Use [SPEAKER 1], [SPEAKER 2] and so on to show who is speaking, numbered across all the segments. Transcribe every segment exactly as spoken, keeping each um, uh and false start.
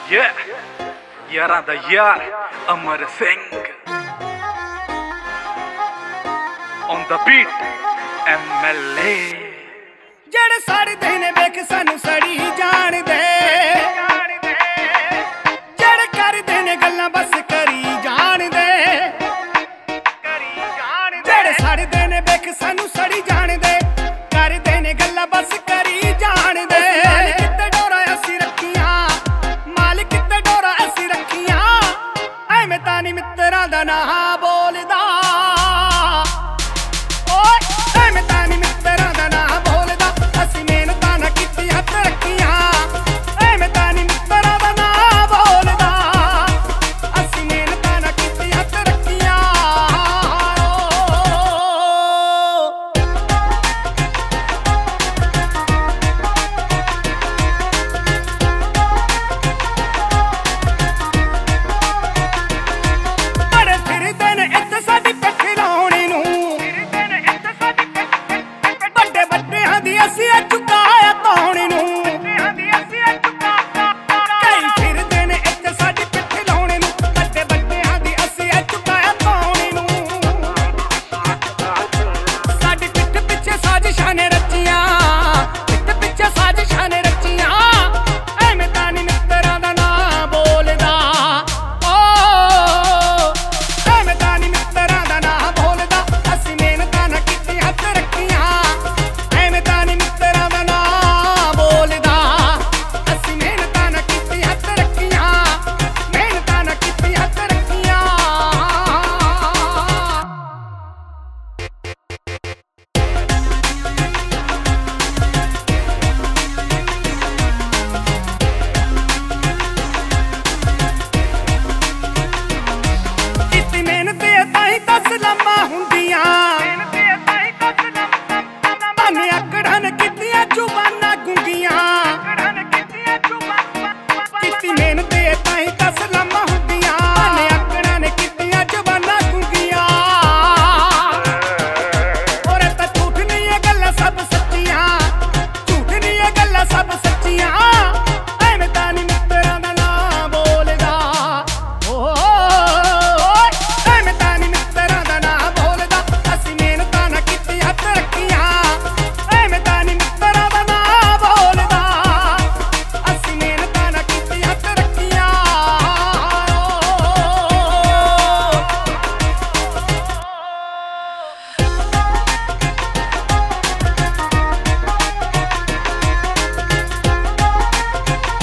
[SPEAKER 1] Yeah, यारां दा यार Amar Singh on the beat M L A
[SPEAKER 2] ਜਿਹੜੇ ਸੜਦੇ ਨੇ ਵੇਖ ਸਾਨੂੰ ਸੜੀ ਜਾਣ ਦੇ ਜਿਹੜੇ ਕਰਦੇ ਨੇ ਗੱਲਾਂ ਬਸ ਕਰੀ ਜਾਣ ਦੇ ਜਿਹੜੇ ਸੜਦੇ ਨੇ ਵੇਖ ਸਾਨੂੰ ਸੜੀ ਜਾਣ ਦੇ ਕਰਦੇ ਨੇ ਗੱਲਾਂ ਬਸ ਕਰੀ ਜਾਣ ਦੇ ਕਿਤੇ ਡੋਰਾ ਅਸੀਂ ਰੱਖੀਆਂ ਮਾਲ ਕਿਤੇ ਡੋਰਾ ਅਸੀਂ ਰੱਖੀਆਂ ਐਵੇਂ ਤਾਂ ਨਹੀਂ ਮਿੱਤਰਾਂ ਦਾ ਨਾਂ ਬੋਲਦਾ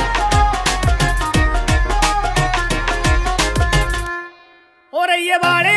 [SPEAKER 2] वाले